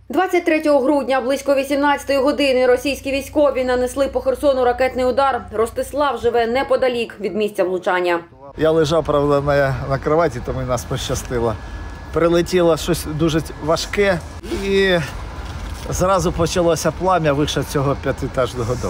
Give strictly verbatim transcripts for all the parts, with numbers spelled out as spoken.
двадцять третього грудня близько вісімнадцятої години російські військові нанесли по Херсону ракетний удар. Ростислав живе неподалік від місця влучання. Я лежав, правда, на, на кроваті, тому нас пощастило. Прилетіло щось дуже важке і зразу почалося плам'я вище цього п'ятиетажного дому.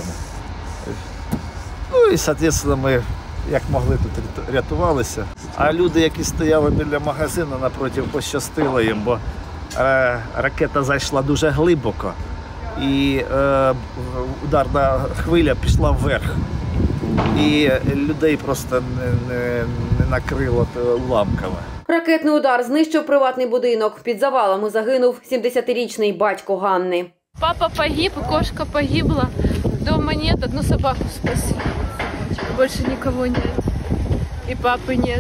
Ну і, відповідно, ми як могли тут рятувалися. А люди, які стояли біля магазину напроти, пощастило їм, бо е, ракета зайшла дуже глибоко і е, ударна хвиля пішла вверх. І людей просто не, не, не накрило уламками. Ракетний удар знищив приватний будинок. Під завалами загинув сімдесятирічний батько Ганни. Папа погиб, кошка погибла. Дома нет, одну собаку спасли. Больше никого нет. И папы нет.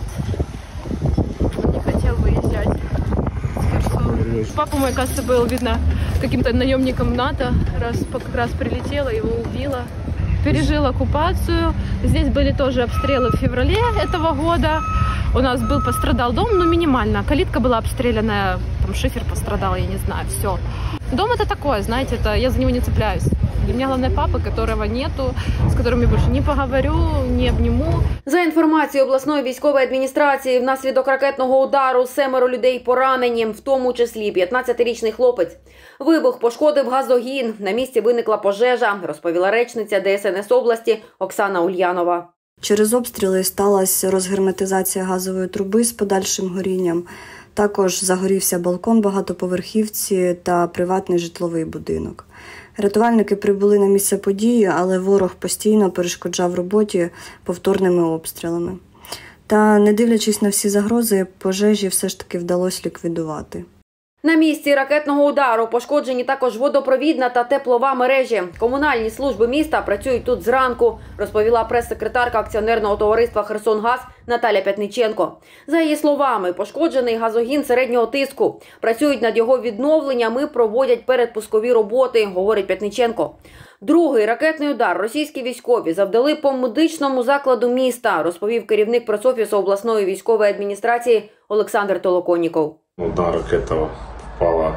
Он не хотел выезжать с Херсона. Папа мой, кажется, был, видно, каким-то наемником НАТО. Раз, как раз прилетела, его убила. Пережил оккупацию. Здесь были тоже обстрелы в феврале этого года. У нас был, пострадал дом, но минимально. Калитка была обстрелянная, там шифер пострадал, я не знаю, все. Дом это такое, знаете, это я за него не цепляюсь. Для меня главное папа, которого нету, с которым я больше не поговорю, не обниму. За інформацією обласної військової адміністрації, внаслідок ракетного удару семеро людей поранені, в тому числі п'ятнадцятирічний хлопець. Вибух пошкодив газогін. На місці виникла пожежа, розповіла речниця Де Ес Ен Ес області Оксана Ульянова. Через обстріли сталася розгерметизація газової труби з подальшим горінням. Також загорівся балкон багатоповерхівці та приватний житловий будинок. Рятувальники прибули на місце події, але ворог постійно перешкоджав роботі повторними обстрілами. Та, не дивлячись на всі загрози, пожежі все ж таки вдалося ліквідувати. На місці ракетного удару пошкоджені також водопровідна та теплова мережі. Комунальні служби міста працюють тут зранку, розповіла прес-секретарка акціонерного товариства «Херсонгаз» Наталя П'ятниченко. За її словами, пошкоджений газогін середнього тиску. Працюють над його відновленням і проводять передпускові роботи, говорить П'ятниченко. Другий ракетний удар російські військові завдали по медичному закладу міста, розповів керівник пресофісу обласної військової адміністрації Олександр Толоконніков. Одна ракета впала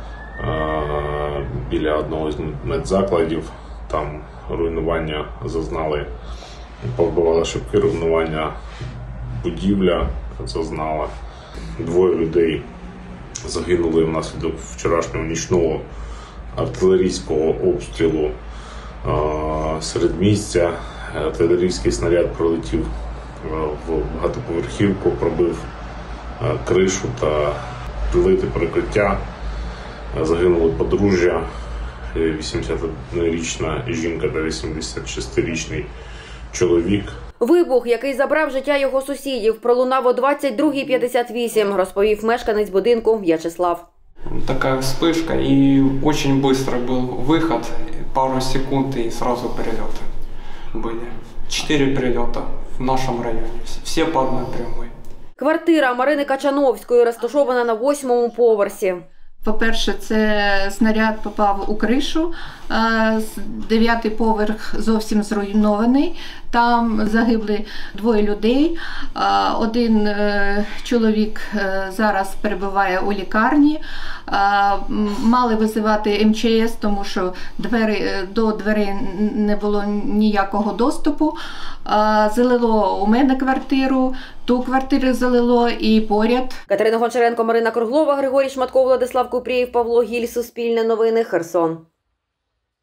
е, біля одного з медзакладів, там руйнування зазнали, повбивали шибки, руйнування будівля зазнала. Двоє людей загинули внаслідок вчорашнього нічного артилерійського обстрілу е, середмістя. Артилерійський снаряд пролетів в багатоповерхівку, пробив кришу та плити перекриття. Загинули подружжя, вісімдесятирічна жінка та вісімдесятишестирічний чоловік. Вибух, який забрав життя його сусідів, пролунав о двадцять другій п'ятдесят вісім, розповів мешканець будинку В'ячеслав. Така вспышка і дуже швидко був вихід, пару секунд і одразу перельоти були. Чотири перельоти в нашому районі, всі по одній прямой. Квартира Марини Качановської розташована на восьмому поверсі. По-перше, це снаряд попав у кришу, дев'ятий поверх зовсім зруйнований, там загибли двоє людей, один чоловік зараз перебуває у лікарні, мали визивати Ем Че Ес, тому що двері, до дверей не було ніякого доступу, залило у мене квартиру, ту квартиру залило і поряд. Катерина Гончаренко, Марина Круглова, Григорій Шматко, Владислав Купрієв, Павло Гіль, Суспільне новини, Херсон.